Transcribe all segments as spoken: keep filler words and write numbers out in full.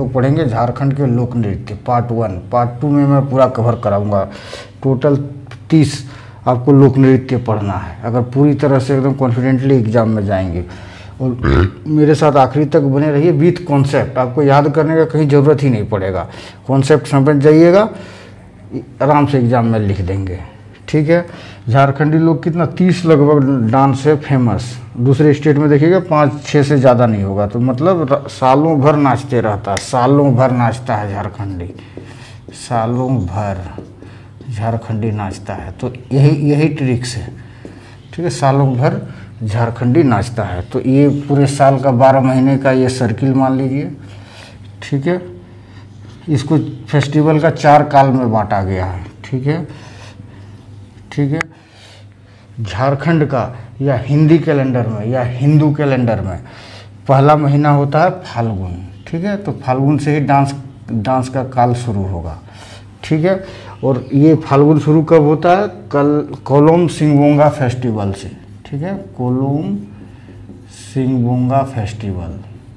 लोग पढ़ेंगे झारखंड के लोक नृत्य पार्ट वन। पार्ट टू में मैं पूरा कवर कराऊंगा। टोटल तीस आपको लोक नृत्य पढ़ना है अगर पूरी तरह से एकदम कॉन्फिडेंटली एग्जाम में जाएंगे। और मेरे साथ आखिरी तक बने रहिए विथ कॉन्सेप्ट। आपको याद करने का कहीं ज़रूरत ही नहीं पड़ेगा, कॉन्सेप्ट समझ जाइएगा, आराम से एग्जाम में लिख देंगे। ठीक है। झारखंडी लोग कितना तीस लगभग डांस है फेमस। दूसरे स्टेट में देखिएगा पाँच छः से ज़्यादा नहीं होगा, तो मतलब सालों भर नाचते रहता है, सालों भर नाचता है झारखंडी, सालों भर झारखंडी नाचता है। तो यही यही ट्रिक्स है। ठीक है, सालों भर झारखंडी नाचता है। तो ये पूरे साल का बारह महीने का ये सर्किल मान लीजिए। ठीक है, इसको फेस्टिवल का चार काल में बांटा गया है। ठीक है, ठीक है। झारखंड का या हिंदी कैलेंडर में या हिंदू कैलेंडर में पहला महीना होता है फाल्गुन। ठीक है, तो फाल्गुन से ही डांस डांस का काल शुरू होगा। ठीक है, और ये फाल्गुन शुरू कब होता है? कल कोलोम सिंगबोंगा फेस्टिवल से। ठीक है, कोलोम सिंगबोंगा फेस्टिवल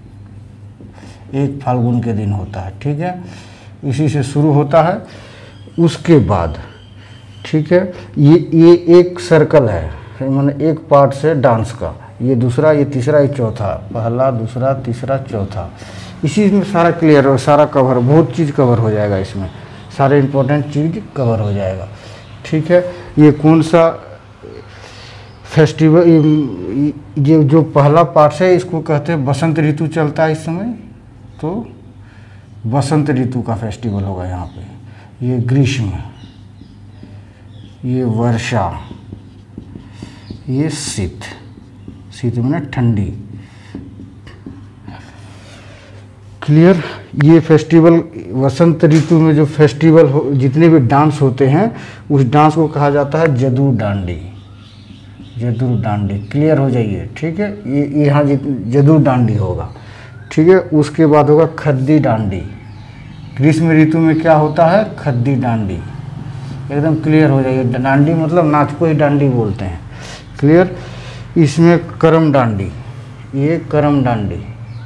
एक फाल्गुन के दिन होता है। ठीक है, इसी से शुरू होता है। उसके बाद ठीक है, ये ये एक सर्कल है, माने एक पार्ट से डांस का, ये दूसरा, ये तीसरा, ये चौथा, पहला दूसरा तीसरा चौथा, इसी में सारा क्लियर हो, सारा कवर, बहुत चीज़ कवर हो जाएगा इसमें, सारे इम्पोर्टेंट चीज़ कवर हो जाएगा। ठीक है, ये कौन सा फेस्टिवल, ये जो पहला पार्ट है इसको कहते हैं बसंत ऋतु चलता है इस समय, तो बसंत ऋतु का फेस्टिवल होगा यहाँ पे। ये ग्रीष्म, ये वर्षा, ये शीत, शीत में ठंडी। क्लियर। ये फेस्टिवल वसंत ऋतु में जो फेस्टिवल हो, जितने भी डांस होते हैं उस डांस को कहा जाता है जदू डांडी, जदू डांडी। क्लियर हो जाइए। ठीक है, ये यहाँ जदू डांडी होगा। ठीक है, उसके बाद होगा खद्दी डांडी। ग्रीष्म ऋतु में क्या होता है? खद्दी डांडी। एकदम क्लियर हो जाइए। डांडी मतलब नाच को ही डांडी बोलते हैं। क्लियर। इसमें करम डांडी, ये करम डांडी,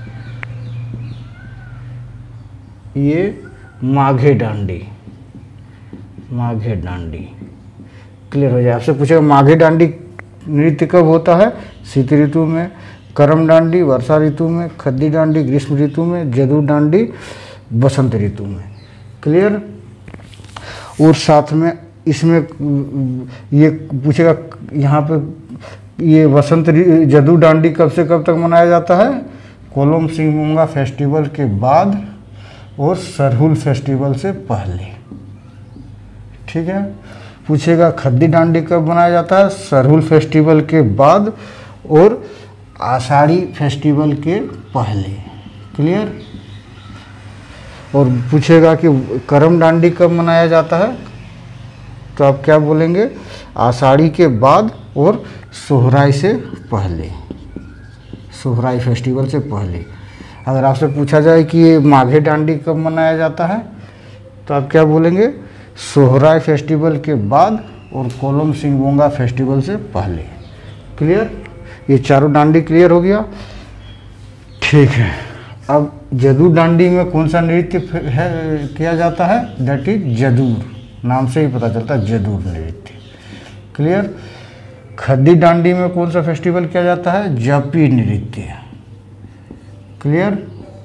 ये माघे डांडी, माघे डांडी। क्लियर हो जाए। आपसे पूछेगा माघे डांडी नृत्य कब होता है? शीत ऋतु में, करम डांडी वर्षा ऋतु में, खद्दी डांडी ग्रीष्म ऋतु में, जदू डांडी बसंत ऋतु में। क्लियर। और साथ में इसमें ये पूछेगा यहाँ पे, ये वसंत जदू डांडी कब से कब तक मनाया जाता है? कोलोम सिंगबोंगा फेस्टिवल के बाद और सरहुल फेस्टिवल से पहले। ठीक है। पूछेगा खद्दी डांडी कब मनाया जाता है? सरहुल फेस्टिवल के बाद और आषाढ़ी फेस्टिवल के पहले। क्लियर। और पूछेगा कि करम डांडी कब मनाया जाता है, तो आप क्या बोलेंगे? आषाढ़ी के बाद और सोहराई से पहले, सोहराई फेस्टिवल से पहले। अगर आपसे पूछा जाए कि ये माघे डांडी कब मनाया जाता है, तो आप क्या बोलेंगे? सोहराई फेस्टिवल के बाद और कोलोम सिंगबोंगा फेस्टिवल से पहले। क्लियर। ये चारों डांडी क्लियर हो गया। ठीक है। अब जदू डांडी में कौन सा नृत्य है किया जाता है? दैट इज जदूर, नाम से ही पता चलता है जदूर नृत्य। क्लियर। खद्दी डांडी में कौन सा फेस्टिवल किया जाता है? जपी नृत्य। क्लियर।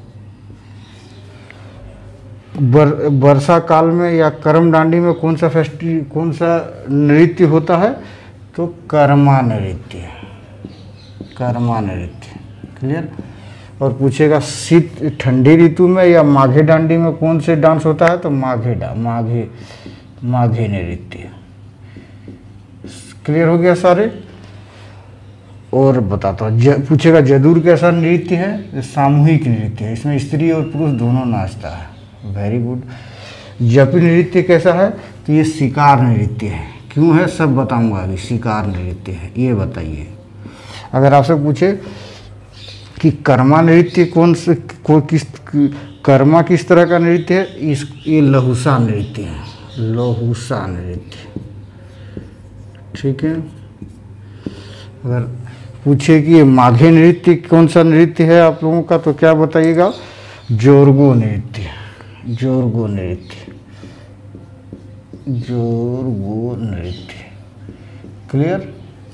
बर, वर्षा काल में या करम डांडी में कौन सा फेस्टि कौन सा नृत्य होता है? तो कर्मा नृत्य, कर्मा नृत्य। क्लियर। और पूछेगा शीत ठंडी ऋतु में या माघे डांडी में कौन से डांस होता है? तो माघे डा माघे माघे नृत्य। क्लियर हो गया सारे। और बताता हूँ, पूछेगा जदूर कैसा नृत्य है? सामूहिक नृत्य है, इसमें स्त्री और पुरुष दोनों नाचता है। Very good. जपी नृत्य कैसा है? तो ये शिकार नृत्य है। क्यों है सब बताऊंगा अभी। शिकार नृत्य है, ये बताइए। अगर आपसे पूछे कि कर्मा नृत्य कौन से को किस कर्मा किस तरह का नृत्य है? इस ये लहुसा नृत्य है, लहुसा नृत्य। ठीक है। अगर पूछे कि ये माघे नृत्य कौन सा नृत्य है आप लोगों का, तो क्या बताइएगा? जोरगो नृत्य, जोरगो नृत्य, जोरगो नृत्य। क्लियर।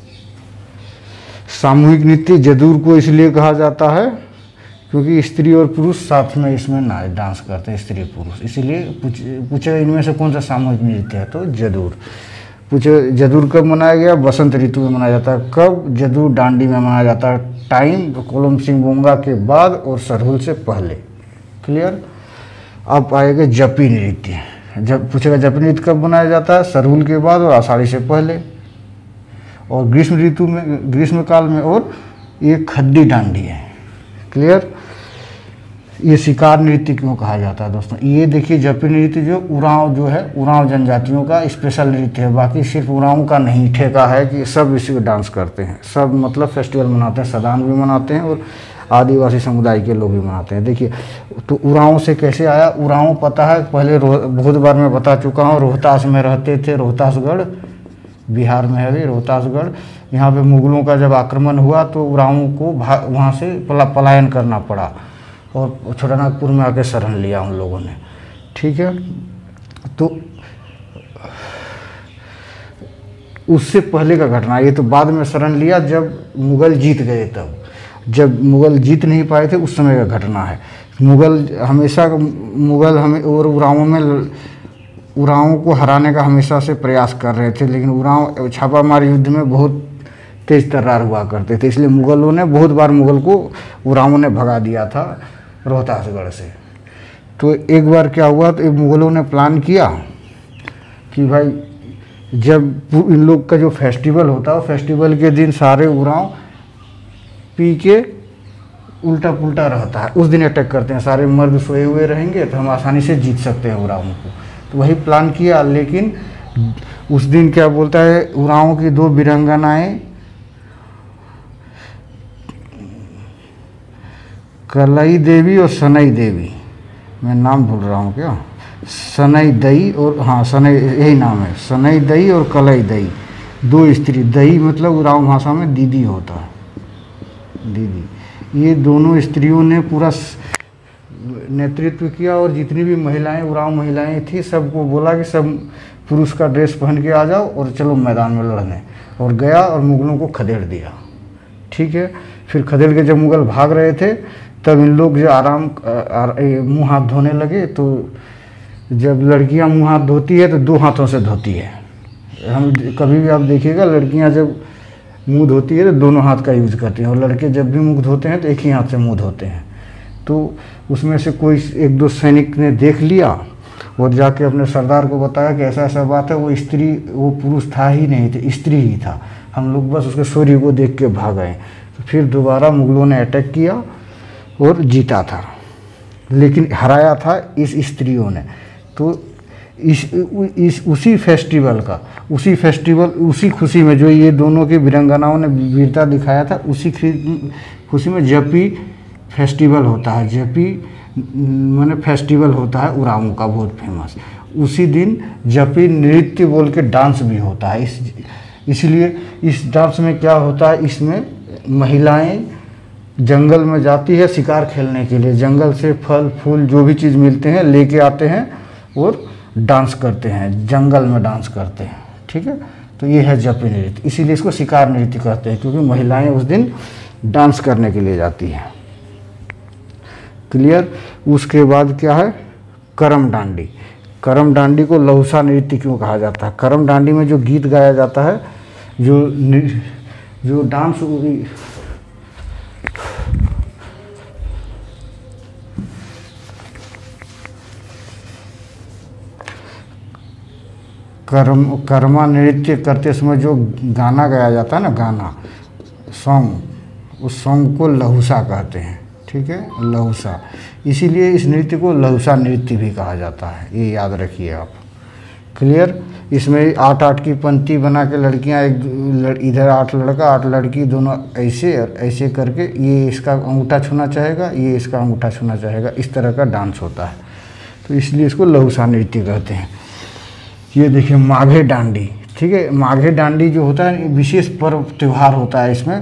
सामूहिक नृत्य जदूर को इसलिए कहा जाता है क्योंकि स्त्री और पुरुष साथ में इसमें नाच डांस करते हैं, स्त्री पुरुष। इसीलिए पूछे इनमें से कौन सा सामूहिक नृत्य है, तो जदूर। पूछे जदूर कब मनाया गया, बसंत ऋतु में मनाया जाता है। कब, जदूर डांडी में मनाया जाता है। टाइम, कोलम सिंह बोंगा के बाद और सरहुल से पहले। क्लियर। अब आएगा जपी नृत्य। जब पूछेगा जपी नृत्य कब मनाया जाता है, सरहुल के बाद और आषाढ़ी से पहले और ग्रीष्म ऋतु में, ग्रीष्म काल में। और ये खड्डी डांडी है। क्लियर। ये शिकार नृत्य क्यों कहा जाता है दोस्तों, ये देखिए जपी नृत्य जो उरांव जो है, उरांव जनजातियों का स्पेशल नृत्य है। बाकी सिर्फ उरांव का नहीं ठेका है कि सब इसी को डांस करते हैं। सब मतलब फेस्टिवल मनाते हैं, सदान भी मनाते हैं और आदिवासी समुदाय के लोग भी मनाते हैं। देखिए तो उरांव से कैसे आया, उरांव पता है पहले बहुत बार मैं बता चुका हूँ, रोहतास में रहते थे। रोहतासगढ़ बिहार में है, रोहतासगढ़। यहाँ पे मुगलों का जब आक्रमण हुआ तो उरांव को वहाँ से पला, पलायन करना पड़ा और छोटानागपुर में आके शरण लिया उन लोगों ने। ठीक है। तो उससे पहले का घटना, ये तो बाद में शरण लिया जब मुगल जीत गए। तब जब मुगल जीत नहीं पाए थे उस समय का घटना है। मुगल हमेशा मुगल हमें और उरांव में उरांव को हराने का हमेशा से प्रयास कर रहे थे, लेकिन उरांव छापामार युद्ध में बहुत तेज तर्रार हुआ करते थे। इसलिए मुगलों ने बहुत बार मुगल को उरांव ने भगा दिया था रोहतासगढ़ से। तो एक बार क्या हुआ, तो मुगलों ने प्लान किया कि भाई जब इन लोग का जो फेस्टिवल होता है, फेस्टिवल के दिन सारे उरांव पी के उल्टा पुल्टा रहता है, उस दिन अटैक करते हैं। सारे मर्द सोए हुए रहेंगे तो हम आसानी से जीत सकते हैं उरांव को। तो वही प्लान किया, लेकिन उस दिन क्या बोलता है, उरांव की दो वीरांगनाएं कलई देवी और सनई देवी, मैं नाम भूल रहा हूँ क्या, सनई दई और हाँ सनई, यही नाम है, सनई दई और कलई दई, दो स्त्री। दई मतलब उरांव भाषा में दीदी होता है, दीदी। ये दोनों स्त्रियों ने पूरा नेतृत्व किया और जितनी भी महिलाएं उरांव महिलाएं थी सबको बोला कि सब पुरुष का ड्रेस पहन के आ जाओ और चलो मैदान में लड़ने। और गया और मुगलों को खदेड़ दिया। ठीक है। फिर खदेड़ के जब मुगल भाग रहे थे तब इन लोग जो आराम मुँह हाथ धोने लगे। तो जब लड़कियां मुँह हाथ धोती है तो दो हाथों से धोती है। हम कभी भी आप देखिएगा लड़कियां जब मुंह धोती है तो दोनों हाथ का यूज़ करती हैं, और लड़के जब भी मुंह धोते हैं तो एक ही हाथ से मुंह धोते हैं। तो उसमें से कोई एक दो सैनिक ने देख लिया और जाके अपने सरदार को बताया कि ऐसा ऐसा बात है। वो स्त्री, वो पुरुष था ही नहीं थे, स्त्री ही था। हम लोग बस उसके शौर्य को देख के भाग गए। तो फिर दोबारा मुगलों ने अटैक किया और जीता था, लेकिन हराया था इस स्त्रियों ने। तो इस इस उसी फेस्टिवल का उसी फेस्टिवल उसी खुशी में जो ये दोनों की वीरांगनाओं ने वीरता दिखाया था, उसी खुशी में जपी फेस्टिवल होता है। जपी माने फेस्टिवल होता है उरांव का बहुत फेमस। उसी दिन जपी नृत्य बोल के डांस भी होता है। इस इसलिए इस डांस में क्या होता है, इसमें महिलाएं जंगल में जाती है शिकार खेलने के लिए। जंगल से फल फूल जो भी चीज़ मिलते हैं लेके आते हैं और डांस करते हैं, जंगल में डांस करते हैं। ठीक है। तो ये है जपी नृत्य, इसीलिए इसको शिकार नृत्य कहते हैं, क्योंकि महिलाएं उस दिन डांस करने के लिए जाती हैं। क्लियर। उसके बाद क्या है, करम डांडी। करम डांडी को लहुसा नृत्य क्यों कहा जाता है? करम डांडी में जो गीत गाया जाता है, जो जो डांस कर्म कर्मा नृत्य करते समय जो गाना गाया जाता है ना, गाना सॉन्ग, उस सॉन्ग को लहुसा कहते हैं। ठीक है, लहुसा। इसीलिए इस नृत्य को लहुसा नृत्य भी कहा जाता है, ये याद रखिए आप। क्लियर। इसमें आठ आठ की पंक्ति बना के लड़कियां, एक इधर आठ लड़का आठ लड़की, दोनों ऐसे और ऐसे करके, ये इसका अंगूठा छूना चाहेगा, ये इसका अंगूठा छूना चाहेगा, इस तरह का डांस होता है। तो इसलिए इसको लहुसा नृत्य कहते हैं। ये देखिए माघे डांडी। ठीक है। माघे डांडी जो होता है विशेष पर्व त्यौहार होता है। इसमें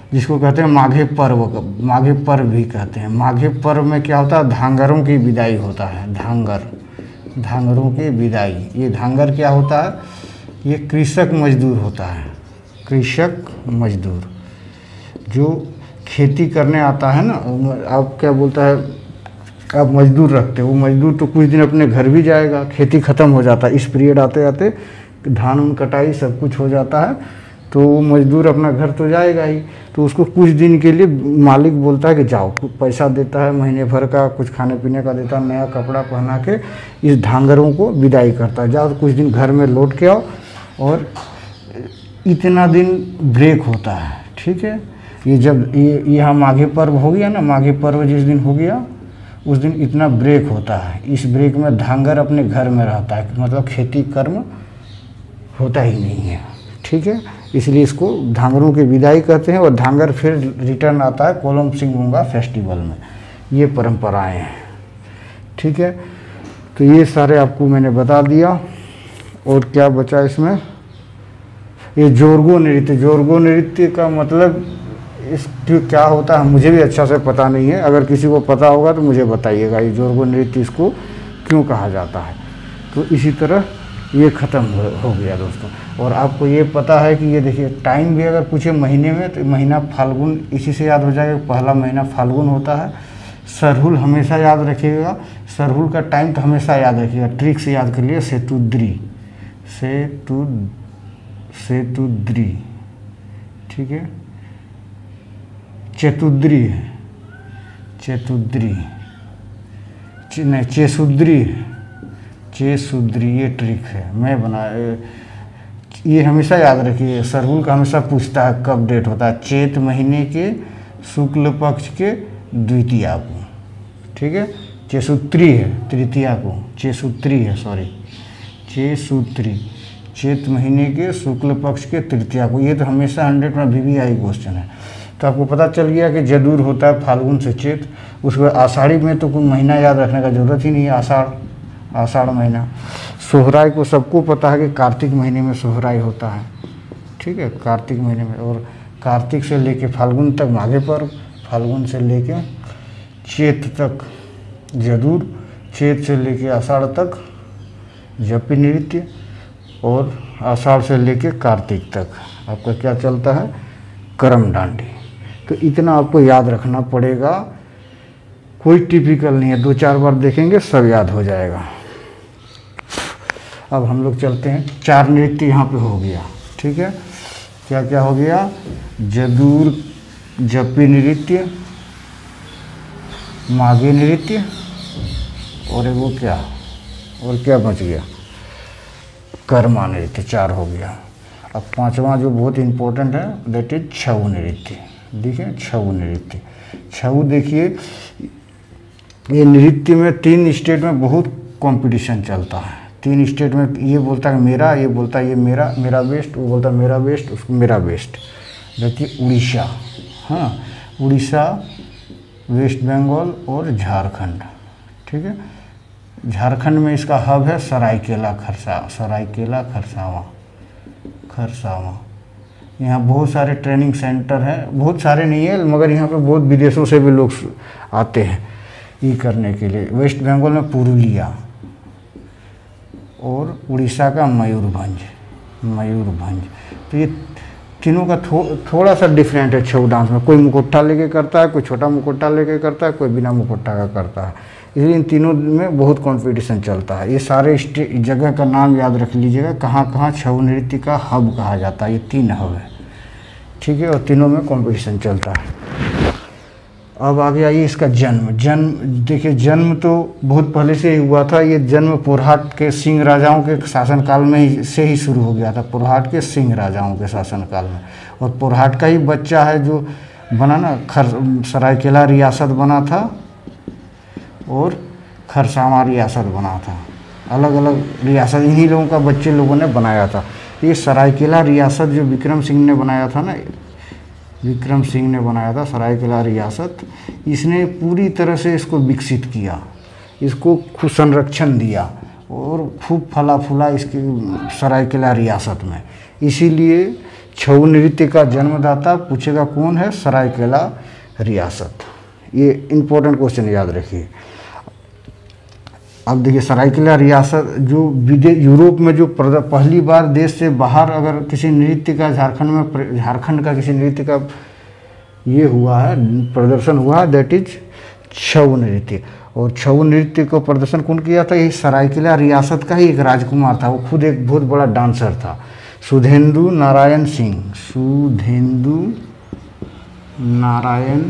जिसको कहते हैं माघे पर्व, माघे पर्व भी कहते हैं। माघे पर्व में क्या होता है, धांगरों की विदाई होता है। धांगर, धांगरों की विदाई। ये धांगर क्या होता है, ये कृषक मजदूर होता है। कृषक मजदूर जो खेती करने आता है ना, आप क्या बोलता है, आप मजदूर रखते हो, वो मजदूर तो कुछ दिन अपने घर भी जाएगा, खेती ख़त्म हो जाता है। इस पीरियड आते आते धान उन कटाई सब कुछ हो जाता है, तो वो मजदूर अपना घर तो जाएगा ही, तो उसको कुछ दिन के लिए मालिक बोलता है कि जाओ, पैसा देता है महीने भर का, कुछ खाने पीने का देता है, नया कपड़ा पहना के इस धांगरों को विदाई करता है, जाओ कुछ दिन घर में लौट के आओ। और इतना दिन ब्रेक होता है, ठीक है। ये जब ये यहाँ माघे पर्व हो गया ना, माघे पर्व जिस दिन हो गया उस दिन इतना ब्रेक होता है। इस ब्रेक में धांगर अपने घर में रहता है, मतलब खेती कर्म होता ही नहीं है, ठीक है। इसलिए इसको धांगरों की विदाई कहते हैं। और धांगर फिर रिटर्न आता है कोलम सिंगमुंगा फेस्टिवल में। ये परंपराएं हैं, ठीक है। तो ये सारे आपको मैंने बता दिया। और क्या बचा इसमें, ये जोरगो नृत्य। जोरगो नृत्य का मतलब इस क्या होता है मुझे भी अच्छा से पता नहीं है, अगर किसी को पता होगा तो मुझे बताइएगा ये जोरगो नृत्य इसको क्यों कहा जाता है। तो इसी तरह ये ख़त्म हो, हो गया दोस्तों। और आपको ये पता है कि ये देखिए टाइम भी अगर पूछे महीने में तो महीना फाल्गुन, इसी से याद हो जाएगा, पहला महीना फाल्गुन होता है। सरहुल हमेशा याद रखिएगा, सरहुल का टाइम तो हमेशा याद रखिएगा, ट्रिक से याद कर लिए, सेतुद्री, सेतु सेतुद्री, ठीक है। चतुद्री है, चतुद्री नहीं चेसुद्री है, चेसुद्री, ये ट्रिक है मैं बना, ये हमेशा याद रखिए। सरहुल का हमेशा पूछता है कब डेट होता है, चैत महीने के शुक्ल पक्ष के द्वितीया को, ठीक है। चेसूत्री है तृतीया को, चेसूत्री है सॉरी चेसूत्री, चैत महीने के शुक्ल पक्ष के तृतीया को। ये तो हमेशा हंड्रेड में भी भी आई क्वेश्चन है। तो आपको पता चल गया कि जदूर होता है फाल्गुन से चैत। उसके बाद आषाढ़ी में तो कोई महीना याद रखने का जरूरत ही नहीं है, आषाढ़, आषाढ़ महीना। सोहराई को सबको पता है कि कार्तिक महीने में सोहराई होता है, ठीक है, कार्तिक महीने में। और कार्तिक से लेके फाल्गुन तक माघे पर्व, फाल्गुन से लेके चैत तक जदूर, चैत से लेके आषाढ़ तक जपी नृत्य, और आषाढ़ से लेके कार्तिक तक आपका क्या चलता है, करम डांडी। तो इतना आपको याद रखना पड़ेगा, कोई टिपिकल नहीं है, दो चार बार देखेंगे सब याद हो जाएगा। अब हम लोग चलते हैं, चार नृत्य यहाँ पे हो गया, ठीक है। क्या क्या हो गया, जदूर, जपी नृत्य, माघी नृत्य, और वो क्या, और क्या बच गया, कर्मा नृत्य, चार हो गया। अब पांचवा जो बहुत इम्पोर्टेंट है दैट इज छऊ नृत्य। देखिए छऊ नृत्य, छऊ देखिए ये नृत्य में तीन स्टेट में बहुत कंपटीशन चलता है। तीन स्टेट में ये बोलता है मेरा, ये बोलता है ये मेरा, मेरा बेस्ट, वो बोलता है मेरा बेस्ट, उसको मेरा बेस्ट। देखिए उड़ीसा, हाँ उड़ीसा, वेस्ट बंगाल और झारखंड, ठीक है। झारखंड में इसका हब है सरायकेला खरसा, सरायकेला खरसावां, खरसावां। यहाँ बहुत सारे ट्रेनिंग सेंटर हैं, बहुत सारे नहीं है मगर यहाँ पे बहुत विदेशों से भी लोग आते हैं ये करने के लिए। वेस्ट बंगाल में पुरुलिया, और उड़ीसा का मयूरभंज, मयूरभंज। तो ये तीनों का थो, थोड़ा सा डिफरेंट है छऊ डांस में। कोई मुकुट्टा लेके करता है, कोई छोटा मुकुट्टा लेके करता है, कोई बिना मुकुट्टा का करता है। इसलिए इन तीनों में बहुत कंपटीशन चलता है। ये सारे जगह का नाम याद रख लीजिएगा, कहाँ कहाँ छऊ नृत्य का हब कहा जाता है। ये तीन हब है, ठीक है, और तीनों में कंपटीशन चलता है। अब आगे आइए इसका जन्म। जन्म देखिए, जन्म तो बहुत पहले से ही हुआ था। ये जन्म पुरहाट के सिंह राजाओं के शासनकाल में ही से ही शुरू हो गया था, पुरहाट के सिंह राजाओं के शासनकाल में। और पुरहाट का ही बच्चा है जो बना ना, खर सरायकेला रियासत बना था और खरसावां रियासत बना था। अलग अलग रियासत इन्हीं लोगों का बच्चे लोगों ने बनाया था। ये सरायकेला रियासत जो विक्रम सिंह ने बनाया था ना, विक्रम सिंह ने बनाया था सरायकेला रियासत, इसने पूरी तरह से इसको विकसित किया, इसको खूब संरक्षण दिया और खूब फला फूला इसकी सरायकेला रियासत में। इसीलिए छऊ नृत्य का जन्मदाता पूछेगा कौन है, सरायकेला रियासत। ये इम्पोर्टेंट क्वेश्चन याद रखिए। अब देखिए सरायकेला रियासत जो विदेश यूरोप में जो पहली बार देश से बाहर अगर किसी नृत्य का झारखंड में झारखंड का किसी नृत्य का ये हुआ है, प्रदर्शन हुआ है, दैट इज छऊ नृत्य। और छऊ नृत्य को प्रदर्शन कौन किया था, ये सरायकेला रियासत का ही एक राजकुमार था, वो खुद एक बहुत बड़ा डांसर था, सुधेंदु नारायण सिंह। सुधेंदु नारायण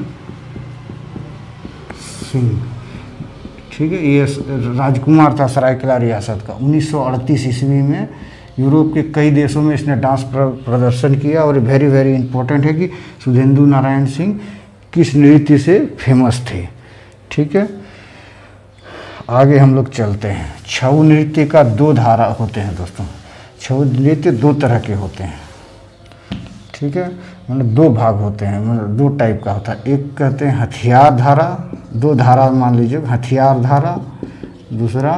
सिंह, ठीक है, ये राजकुमार था सरायकेला रियासत का। उन्नीस सौ अड़तीस ईस्वी में यूरोप के कई देशों में इसने डांस प्रदर्शन किया। और वेरी वेरी इंपॉर्टेंट है कि सुधेंदु नारायण सिंह किस नृत्य से फेमस थे, ठीक है। आगे हम लोग चलते हैं। छऊ नृत्य का दो धारा होते हैं दोस्तों। छऊ नृत्य दो तरह के होते हैं, ठीक है, मतलब दो भाग होते हैं, मतलब दो टाइप का होता है। एक कहते हैं हथियार धारा, दो धारा मान लीजिए, हथियार धारा, दूसरा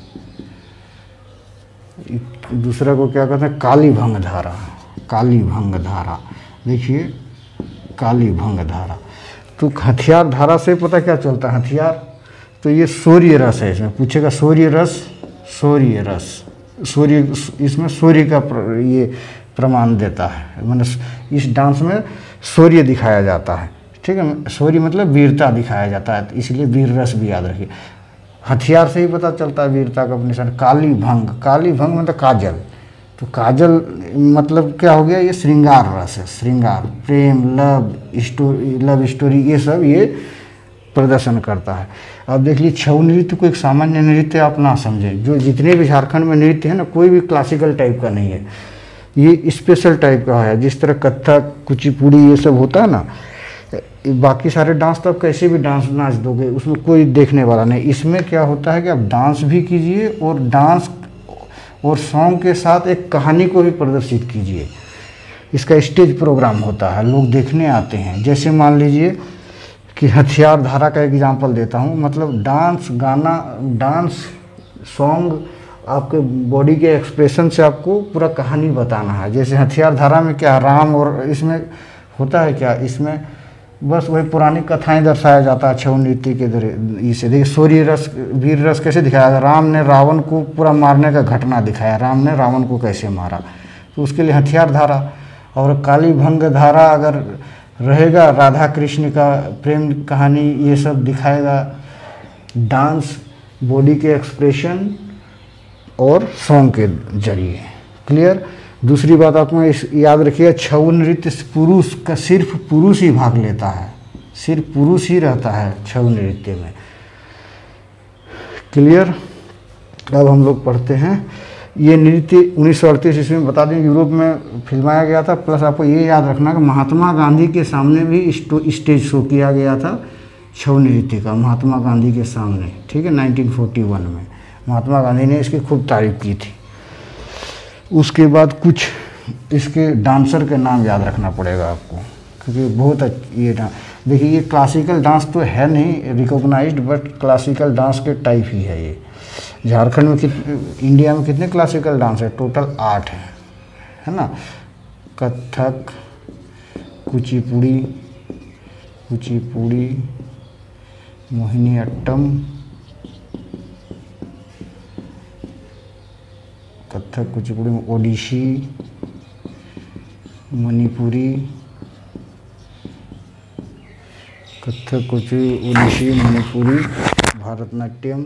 दूसरा को क्या कहते हैं, काली भंग धारा। काली भंग धारा, देखिए काली भंग धारा। तो हथियार धारा से पता क्या चलता है, हथियार तो ये सूर्य रस है, इसमें पूछेगा सूर्य रस, सूर्य रस, सूर्य, इसमें सूर्य का प्र, ये प्रमाण देता है, मतलब इस डांस में सूर्य दिखाया जाता है, ठीक है। सूर्य मतलब वीरता दिखाया जाता है, इसलिए वीर रस भी याद रखिए। हथियार से ही पता चलता है वीरता का निशान। काली भंग, काली भंग मतलब काजल, तो काजल मतलब क्या हो गया, ये श्रृंगार रस है, श्रृंगार, प्रेम, लव स्टोरी, लव स्टोरी, ये सब ये प्रदर्शन करता है। अब देख लीजिए छऊ नृत्य को एक सामान्य नृत्य आप ना समझें। जो जितने भी झारखंड में नृत्य है ना, कोई भी क्लासिकल टाइप का नहीं है, ये स्पेशल टाइप का है। जिस तरह कथक, कुचिपुड़ी ये सब होता है ना, बाकी सारे डांस तो आप कैसे भी डांस नाच दोगे, उसमें कोई देखने वाला नहीं। इसमें क्या होता है कि आप डांस भी कीजिए और डांस और सॉन्ग के साथ एक कहानी को भी प्रदर्शित कीजिए। इसका स्टेज प्रोग्राम होता है, लोग देखने आते हैं। जैसे मान लीजिए कि हथियार धारा का एग्जांपल देता हूँ, मतलब डांस गाना, डांस सॉन्ग, आपके बॉडी के एक्सप्रेशन से आपको पूरा कहानी बताना है। जैसे हथियार धारा में क्या राम, और इसमें होता है क्या, इसमें बस वही पुरानी कथाएं दर्शाया जाता है छऊ नृत्य के जरिए। इसे देखिए सूर्य रस, वीर रस कैसे दिखाया, राम ने रावण को पूरा मारने का घटना दिखाया, राम ने रावण को कैसे मारा, तो उसके लिए हथियार धारा। और काली भंग धारा अगर रहेगा, राधा कृष्ण का प्रेम कहानी ये सब दिखाएगा, डांस, बॉडी के एक्सप्रेशन और सॉन्ग के जरिए। क्लियर। दूसरी बात आपको इस याद रखिए, छऊ नृत्य पुरुष का, सिर्फ पुरुष ही भाग लेता है, सिर्फ पुरुष ही रहता है छऊ नृत्य में। क्लियर। अब हम लोग पढ़ते हैं। ये नृत्य उन्नीस सौ अड़तीस ईस्वी में बता दें यूरोप में फिल्माया गया था। प्लस आपको ये याद रखना कि महात्मा गांधी के सामने भी स्टेज शो किया गया था छऊ नृत्य का, महात्मा गांधी के सामने, ठीक है, नाइनटीन फोर्टी वन में महात्मा गांधी ने इसकी खूब तारीफ की थी। उसके बाद कुछ इसके डांसर के नाम याद रखना पड़ेगा आपको, क्योंकि बहुत ये डांस, देखिए ये क्लासिकल डांस तो है नहीं रिकॉग्नाइज्ड, बट क्लासिकल डांस के टाइप ही है ये। झारखंड में कितने, इंडिया में कितने क्लासिकल डांस है, टोटल आठ है, है ना। कथक, कुचिपुड़ी, कुचिपुड़ी, मोहिनीअट्टम, कथक, कुचिपुड़ी, ओडिसी, मणिपुरी, कथक, कुचिपुड़ी, ओडिसी, मणिपुरी, भारतनाट्यम,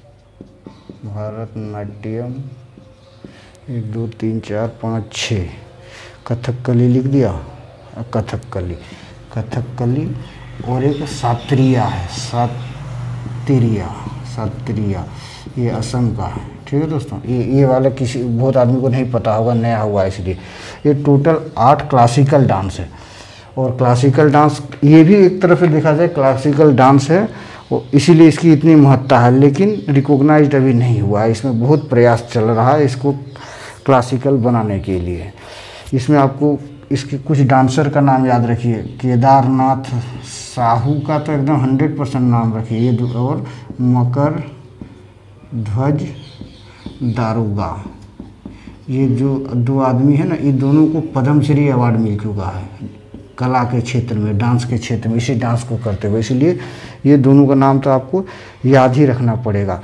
भारतनाट्यम, एक दो तीन चार पाँच छः, कथकली लिख दिया, कथकली, कथकली, और एक सात्रिया है, सात्रिया, सात्रिया, ये असम का है, ठीक है दोस्तों। ये ये वाला किसी बहुत आदमी को नहीं पता होगा, नया हुआ है इसलिए। ये टोटल आठ क्लासिकल डांस है, और क्लासिकल डांस ये भी एक तरफ से देखा जाए क्लासिकल डांस है, इसीलिए इसकी इतनी महत्ता है, लेकिन रिकॉग्नाइज्ड अभी नहीं हुआ है। इसमें बहुत प्रयास चल रहा है इसको क्लासिकल बनाने के लिए। इसमें आपको इसके कुछ डांसर का नाम याद रखिए। केदारनाथ साहू का तो एकदम हंड्रेड परसेंट नाम रखिए ये, और मकर ध्वज दारोगा, ये जो दो आदमी है ना, ये दोनों को पद्मश्री अवार्ड मिल चुका है कला के क्षेत्र में, डांस के क्षेत्र में, इसी डांस को करते हुए। इसलिए ये दोनों का नाम तो आपको याद ही रखना पड़ेगा।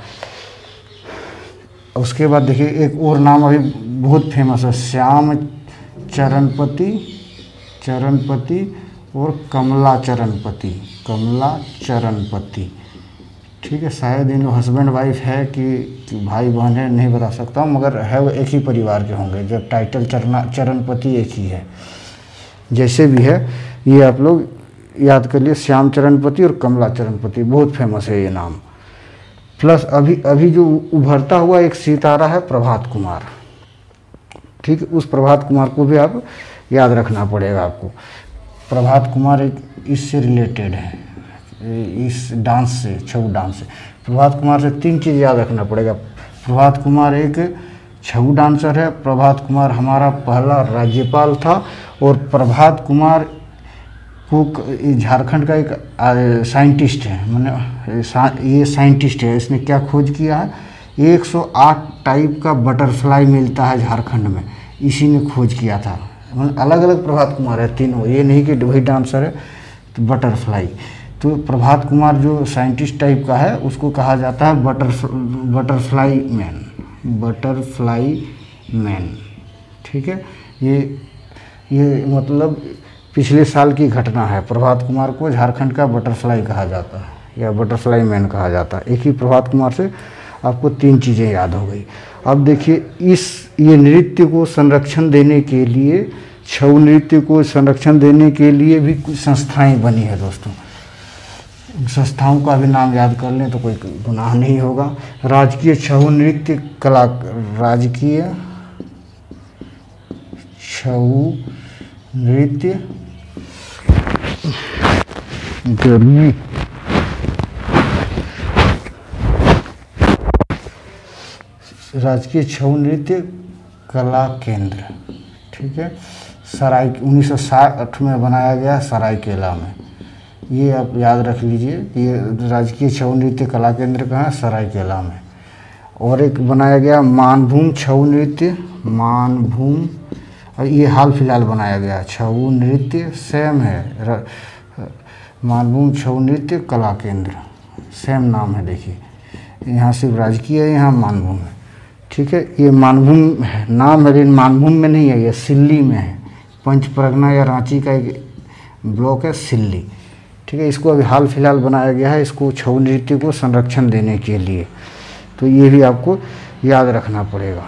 उसके बाद देखिए एक और नाम अभी बहुत फेमस है, श्याम चरणपति चरणपति और कमला चरणपति कमला चरणपति। ठीक है, शायद इन हस्बैंड वाइफ है कि, कि भाई बहन है, नहीं बता सकता हूँ, मगर है वो एक ही परिवार के होंगे। जब टाइटल चरण चरणपति एक ही है, जैसे भी है ये आप लोग याद कर लिए, श्याम चरणपति और कमला चरणपति, बहुत फेमस है ये नाम। प्लस अभी अभी जो उभरता हुआ एक सितारा है प्रभात कुमार। ठीक है, उस प्रभात कुमार को भी आप याद रखना पड़ेगा आपको। प्रभात कुमार एक इससे रिलेटेड है, इस डांस से, छऊ डांस से। प्रभात कुमार से तीन चीज़ याद रखना पड़ेगा। प्रभात कुमार एक छऊ डांसर है, प्रभात कुमार हमारा पहला राज्यपाल था, और प्रभात कुमार को झारखंड का एक साइंटिस्ट है, मैंने ये साइंटिस्ट है। इसने क्या खोज किया है, एक सौ आठ टाइप का बटरफ्लाई मिलता है झारखंड में, इसी ने खोज किया था। मतलब अलग अलग प्रभात कुमार है तीनों, ये नहीं कि वही डांसर है तो बटरफ्लाई। तो प्रभात कुमार जो साइंटिस्ट टाइप का है उसको कहा जाता है butter butterfly man butterfly man. ठीक है, ये ये मतलब पिछले साल की घटना है। प्रभात कुमार को झारखंड का बटरफ्लाई कहा जाता है या बटरफ्लाई मैन कहा जाता है। एक ही प्रभात कुमार से आपको तीन चीज़ें याद हो गई। अब देखिए, इस ये नृत्य को संरक्षण देने के लिए, छऊ नृत्य को संरक्षण देने के लिए भी कुछ संस्थाएं बनी है दोस्तों। संस्थाओं का भी नाम याद कर लें तो कोई गुनाह नहीं होगा। राजकीय छऊ नृत्य कला राजकीय छऊ नृत्य गर्मी राजकीय छऊ नृत्य कला केंद्र। ठीक है, सराय उन्नीस सौ साठ में बनाया गया सरायकेला में। ये आप याद रख लीजिए, ये राजकीय छऊ नृत्य कला केंद्र कहाँ है, सरायकेला में। और एक बनाया गया मानभूम छऊ नृत्य मानभूम, और ये हाल फिलहाल बनाया गया छऊ नृत्य, सेम है, मानभूम छऊ नृत्य कला केंद्र, सेम नाम है। देखिए यहाँ सिर्फ राजकीय है, यहाँ मानभूम है। ठीक है, ये मानभूम नाम है लेकिन मानभूम में नहीं है, ये सिल्ली में है। पंच परगना या रांची का एक ब्लॉक है सिल्ली। ठीक है, इसको अभी हाल फिलहाल बनाया गया है, इसको छऊ नृत्य को संरक्षण देने के लिए। तो ये भी आपको याद रखना पड़ेगा।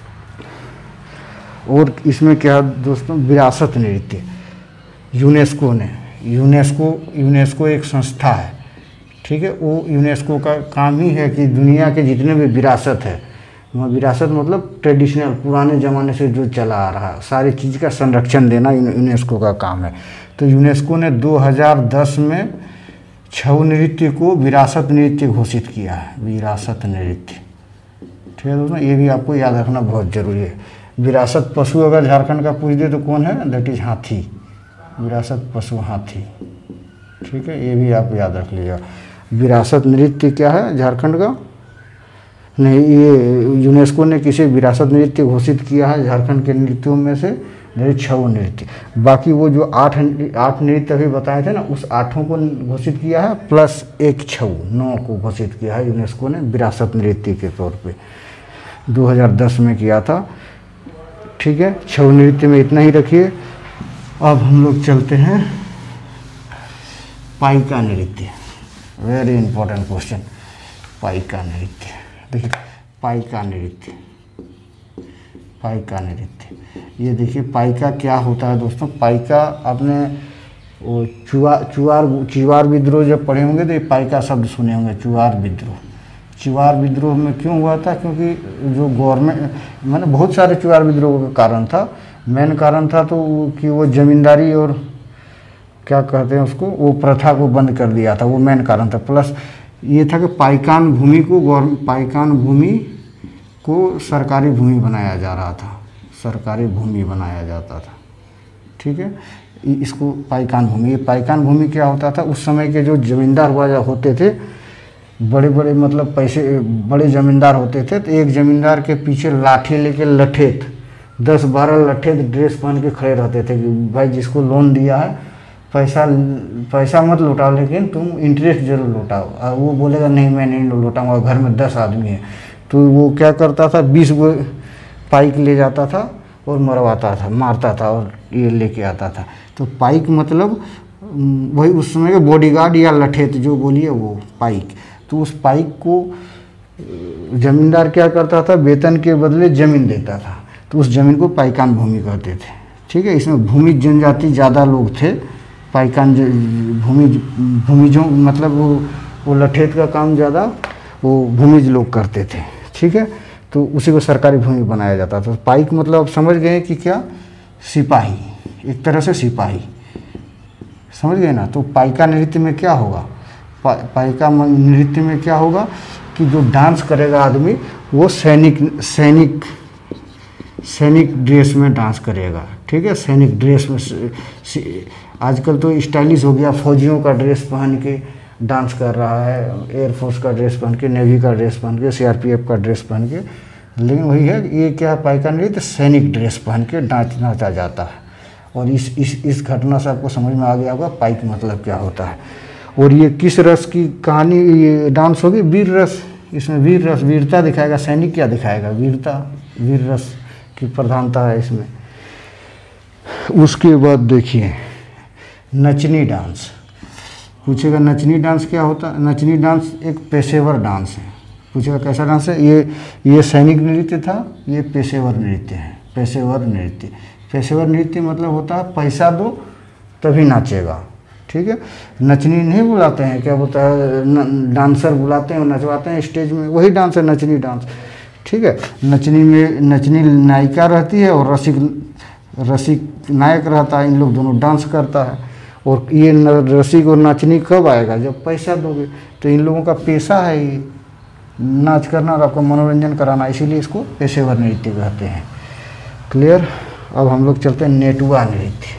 और इसमें क्या दोस्तों, विरासत नृत्य यूनेस्को ने यूनेस्को यूनेस्को एक संस्था है। ठीक है, वो यूनेस्को का काम ही है कि दुनिया के जितने भी विरासत है, विरासत मतलब ट्रेडिशनल पुराने ज़माने से जो चला आ रहा है, सारी चीज़ का संरक्षण देना यूनेस्को का काम है। तो यूनेस्को ने दो हज़ार दस में छऊ नृत्य को विरासत नृत्य घोषित किया है, विरासत नृत्य। ठीक है दोस्तों, ये भी आपको याद रखना बहुत ज़रूरी है। विरासत पशु अगर झारखंड का पूछ दे तो कौन है, दैट इज हाथी, विरासत पशु हाथी। ठीक है, ये भी आप याद रख लीजिएगा। विरासत नृत्य क्या है झारखंड का, नहीं, ये यूनेस्को ने किसी विरासत नृत्य घोषित किया है झारखंड के नृत्यों में से छऊ नृत्य। बाकी वो जो आठ आठ नृत्य अभी बताए थे ना, उस आठों को घोषित किया है, प्लस एक छऊ, नौ को घोषित किया है यूनेस्को ने विरासत नृत्य के तौर पे, दो हज़ार दस में किया था। ठीक है, छऊ नृत्य में इतना ही रखिए। अब हम लोग चलते हैं पाइका नृत्य, वेरी इंपॉर्टेंट क्वेश्चन। पाइका नृत्य, देखिए पाइका नृत्य पाइका नृत्य ये देखिए पाइका क्या होता है दोस्तों। पाइका आपने वो चुआ चुआर चुआर विद्रोह जब पढ़े होंगे तो ये पाइका शब्द सुने होंगे, चुआर विद्रोह। चुआर विद्रोह में क्यों हुआ था, क्योंकि जो गवर्नमेंट, मैंने बहुत सारे चुआर विद्रोह का कारण था, मेन कारण था तो कि वो जमींदारी और क्या कहते हैं उसको, वो प्रथा को बंद कर दिया था, वो मेन कारण था। प्लस ये था कि पाइकान भूमि को गवर्नमेंट पाइकान भूमि को सरकारी भूमि बनाया जा रहा था, सरकारी भूमि बनाया जाता था। ठीक है, इसको पाइकान भूमि, ये पाइकान भूमि क्या होता था, उस समय के जो जमींदार हुआ होते थे, बड़े बड़े मतलब पैसे बड़े ज़मींदार होते थे, तो एक ज़मींदार के पीछे लाठी लेके लठेत दस बारह लट्ठे ड्रेस पहन के खड़े रहते थे कि भाई जिसको लोन दिया है पैसा पैसा मत लौटाओ, लेकिन तुम इंटरेस्ट जरूर लौटाओ। और वो बोलेगा नहीं मैं नहीं लौटाऊंगा, घर में दस आदमी है। तो वो क्या करता था, बीस गो पाइक ले जाता था और मरवाता था, मारता था और ये लेके आता था। तो पाइक मतलब वही उस समय के बॉडीगार्ड या लठेत जो बोलिए वो पाइक। तो उस पाइक को जमींदार क्या करता था, वेतन के बदले ज़मीन देता था, तो उस ज़मीन को पाइकान भूमि कहते थे। ठीक है, इसमें भूमि जनजाति ज़्यादा लोग थे। पाइकान भूमि भूमिजों मतलब वो वो लठेत का काम ज़्यादा वो भूमिज लोग करते थे। ठीक है, तो उसी को सरकारी भूमि बनाया जाता था। तो पाइक मतलब आप समझ गए कि क्या, सिपाही, एक तरह से सिपाही, समझ गए ना। तो पाइका नृत्य में क्या होगा, पा, पाइका नृत्य में क्या होगा कि जो डांस करेगा आदमी वो सैनिक सैनिक सैनिक ड्रेस में डांस करेगा। ठीक है, सैनिक ड्रेस में, आजकल तो स्टाइलिश हो गया, फौजियों का ड्रेस पहन के डांस कर रहा है, एयरफोर्स का ड्रेस पहन के, नेवी का ड्रेस पहन के, सीआरपीएफ का ड्रेस पहन के। लेकिन वही है, ये क्या पाइका नृत्य सैनिक ड्रेस पहन के डांस नाचा जाता है। और इस इस इस घटना से आपको समझ में आ गया होगा पाइक मतलब क्या होता है। और ये किस रस की कहानी, ये डांस होगी, वीर रस। इसमें वीर रस, वीरता दिखाएगा। सैनिक क्या दिखाएगा, वीरता, वीर रस की प्रधानता है इसमें। उसके बाद देखिए नचनी डांस, पूछेगा नचनी डांस क्या होता है। नचनी डांस एक पेशेवर डांस है। पूछेगा कैसा डांस है, ये ये सैनिक नृत्य था, ये पेशेवर नृत्य है। पेशेवर नृत्य, पेशेवर नृत्य मतलब होता है पैसा दो तभी नाचेगा। ठीक है, नचनी नहीं बुलाते हैं, क्या बोलता है, डांसर बुलाते हैं और नचवाते हैं स्टेज में, वही डांस है नचनी डांस। ठीक है, नचनी में नचनी नायिका रहती है और रसिक रसिक नायक रहता है। इन लोग दोनों डांस करता है। और ये रसिक और नाचनी कब आएगा, जब पैसा दोगे। तो इन लोगों का पेशा है ये नाच करना और आपका मनोरंजन कराना, इसीलिए इसको पेशेवर नृत्य कहते हैं। क्लियर। अब हम लोग चलते हैं नेटुआ नृत्य।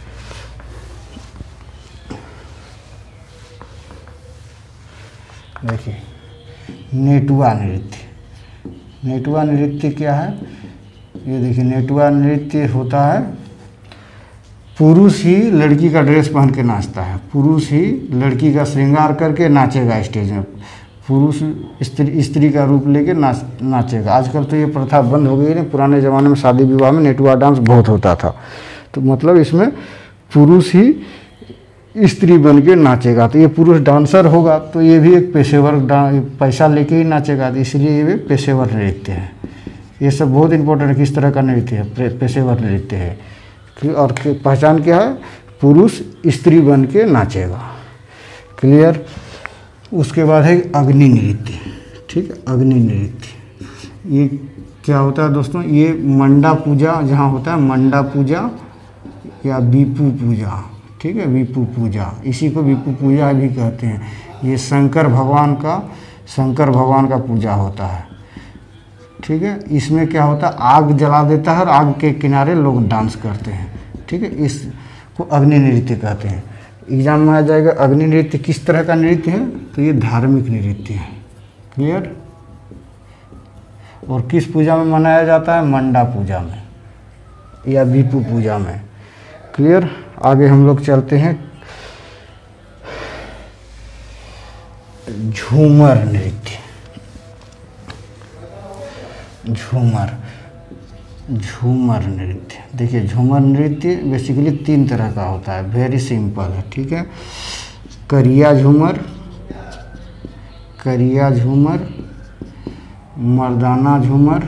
देखिए नेटुआ नृत्य, नेटुआ नृत्य क्या है, ये देखिए नेटुआ नृत्य होता है, पुरुष ही लड़की का ड्रेस पहन के नाचता है। पुरुष ही लड़की का श्रृंगार करके नाचेगा स्टेज में। पुरुष स्त्री स्त्री का रूप लेके नाच नाचेगा। आजकल तो ये प्रथा बंद हो गई है। पुराने ज़माने में शादी विवाह में नेटुआ डांस बहुत होता था। तो मतलब इसमें पुरुष ही स्त्री बन के नाचेगा। तो ये पुरुष डांसर होगा तो ये भी एक पेशेवर पैसा लेके ही नाचेगा, तो इसलिए ये भी पेशेवर नृत्य है। ये सब बहुत इंपॉर्टेंट है, किस तरह का नृत्य है, पेशेवर नृत्य है। और पहचान क्या है, पुरुष स्त्री बन के नाचेगा। क्लियर। उसके बाद है अग्नि नृत्य। ठीक है, अग्नि नृत्य ये क्या होता है दोस्तों, ये मंडा पूजा जहाँ होता है, मंडा पूजा या विपु पूजा। ठीक है, विपु पूजा, इसी को विपु पूजा भी कहते हैं। ये शंकर भगवान का शंकर भगवान का पूजा होता है। ठीक है, इसमें क्या होता है, आग जला देता है और आग के किनारे लोग डांस करते हैं। ठीक है, इसको अग्नि नृत्य कहते हैं। एग्जाम में आ जाएगा अग्नि नृत्य किस तरह का नृत्य है, तो ये धार्मिक नृत्य है। क्लियर। और किस पूजा में मनाया जाता है, मंडा पूजा में या विपु पूजा में। क्लियर। आगे हम लोग चलते हैं झूमर नृत्य। झूमर झूमर नृत्य, देखिए झूमर नृत्य बेसिकली तीन तरह का होता है, वेरी सिंपल है। ठीक है, करिया झूमर, करिया झूमर, मर्दाना झूमर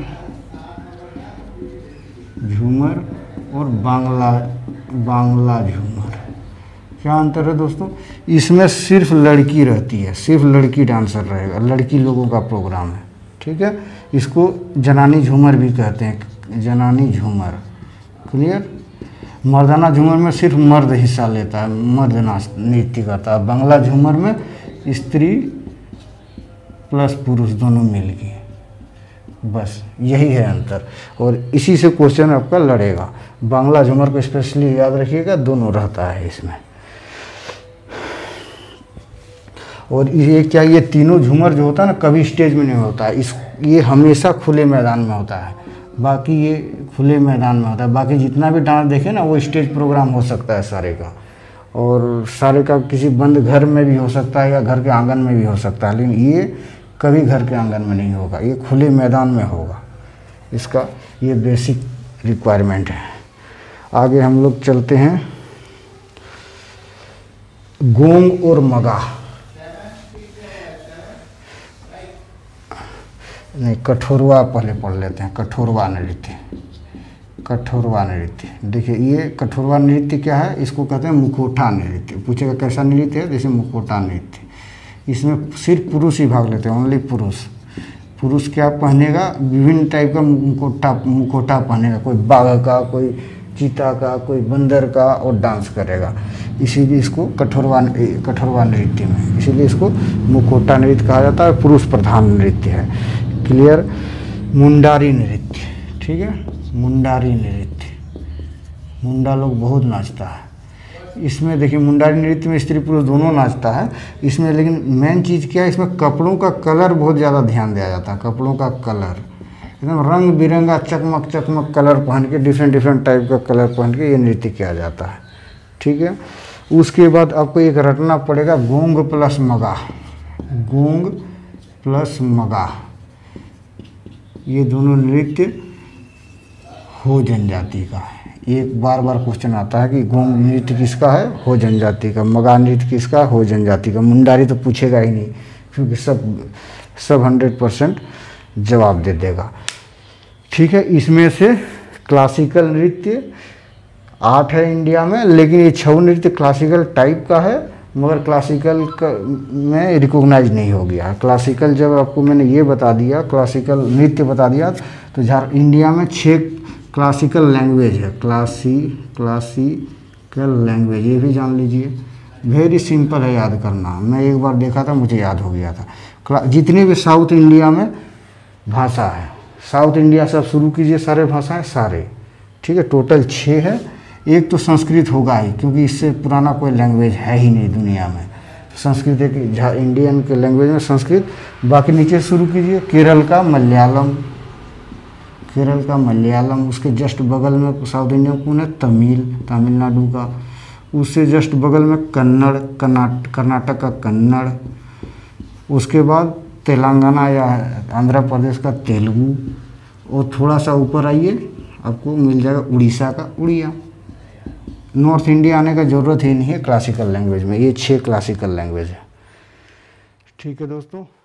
झूमर और बांग्ला बांग्ला झूमर। क्या अंतर है दोस्तों, इसमें सिर्फ लड़की रहती है, सिर्फ लड़की डांसर रहेगा, लड़की लोगों का प्रोग्राम है। ठीक है, इसको जनानी झूमर भी कहते हैं, जनानी झूमर। क्लियर। मर्दाना झूमर में सिर्फ मर्द हिस्सा लेता है, मर्द नाच नृत्य करता है। बांग्ला झूमर में स्त्री प्लस पुरुष दोनों मिल गए, बस यही है अंतर। और इसी से क्वेश्चन आपका लड़ेगा। बांग्ला झूमर को स्पेशली याद रखिएगा, दोनों रहता है इसमें। और ये क्या, ये तीनों झूमर जो होता है ना, कभी स्टेज में नहीं होता है, इस ये हमेशा खुले मैदान में होता है। बाकी ये खुले मैदान में होता है। बाकी जितना भी डांस देखे ना वो स्टेज प्रोग्राम हो सकता है सारे का, और सारे का किसी बंद घर में भी हो सकता है या घर के आंगन में भी हो सकता है, लेकिन ये कभी घर के आंगन में नहीं होगा, ये खुले मैदान में होगा। इसका ये बेसिक रिक्वायरमेंट है। आगे हम लोग चलते हैं, गोंग और मगा, नहीं कठोरवा पहले पढ़ लेते हैं। कठोरवा नृत्य, कठोरवा नृत्य देखिए, ये कठोरवा नृत्य क्या है, इसको कहते हैं मुखौटा नृत्य। पूछेगा कैसा नृत्य है, जैसे मुखौटा नृत्य। इसमें सिर्फ पुरुष ही भाग लेते हैं, ओनली पुरुष। पुरुष क्या पहनेगा, विभिन्न टाइप का मुखौटा मुखौटा पहनेगा, कोई बाघ का, कोई चीता का, कोई बंदर का, और डांस करेगा। इसीलिए इसको कठोरवा कठोरवा नृत्य में, इसीलिए इसको मुखौटा नृत्य कहा जाता है, पुरुष प्रधान नृत्य है। क्लियर। मुंडारी नृत्य, ठीक है, मुंडारी नृत्य, मुंडा लोग बहुत नाचता है इसमें। देखिए मुंडारी नृत्य में स्त्री पुरुष दोनों नाचता है इसमें, लेकिन मेन चीज़ क्या है, इसमें कपड़ों का कलर बहुत ज़्यादा ध्यान दिया जाता है। कपड़ों का कलर एकदम रंग बिरंगा चकमक चकमक कलर पहन के, डिफरेंट डिफरेंट टाइप का कलर पहन के ये नृत्य किया जाता है, ठीक है। उसके बाद आपको एक रटना पड़ेगा, गोंग प्लस मगा, गोंग प्लस मगा, ये दोनों नृत्य हो जनजाति का है। एक बार बार क्वेश्चन आता है कि गोंग नृत्य किसका है, हो जनजाति का। मगा नृत्य किसका, हो जनजाति का। मुंडारी तो पूछेगा ही नहीं, क्योंकि सब सब हंड्रेड परसेंट जवाब दे देगा, ठीक है। इसमें से क्लासिकल नृत्य आठ है इंडिया में, लेकिन ये छह नृत्य क्लासिकल टाइप का है, मगर क्लासिकल का में रिकॉग्नाइज नहीं हो गया। क्लासिकल जब आपको मैंने ये बता दिया, क्लासिकल नृत्य बता दिया, तो झार इंडिया में छः क्लासिकल लैंग्वेज है। क्लासी क्लासिकल लैंग्वेज, ये भी जान लीजिए, वेरी सिंपल है याद करना। मैं एक बार देखा था, मुझे याद हो गया था। जितने भी साउथ इंडिया में भाषा है, साउथ इंडिया से आप शुरू कीजिए, सारे भाषाएं सारे, ठीक है। टोटल छः है। एक तो संस्कृत होगा ही, क्योंकि इससे पुराना कोई लैंग्वेज है ही नहीं दुनिया में। संस्कृत एक इंडियन के लैंग्वेज में संस्कृत। बाकी नीचे शुरू कीजिए, केरल का मलयालम, केरल का मलयालम। उसके जस्ट बगल में साउथ इंडिया कौन है, तमिल, तमिलनाडु का। उससे जस्ट बगल में कन्नड़, कर्नाटक का कन्नड़। उसके बाद तेलंगाना या आंध्र प्रदेश का तेलुगु, और थोड़ा सा ऊपर आइए आपको मिल जाएगा उड़ीसा का उड़िया। नॉर्थ इंडिया आने का ज़रूरत ही नहीं है क्लासिकल लैंग्वेज में। ये छह क्लासिकल लैंग्वेज है, ठीक है दोस्तों।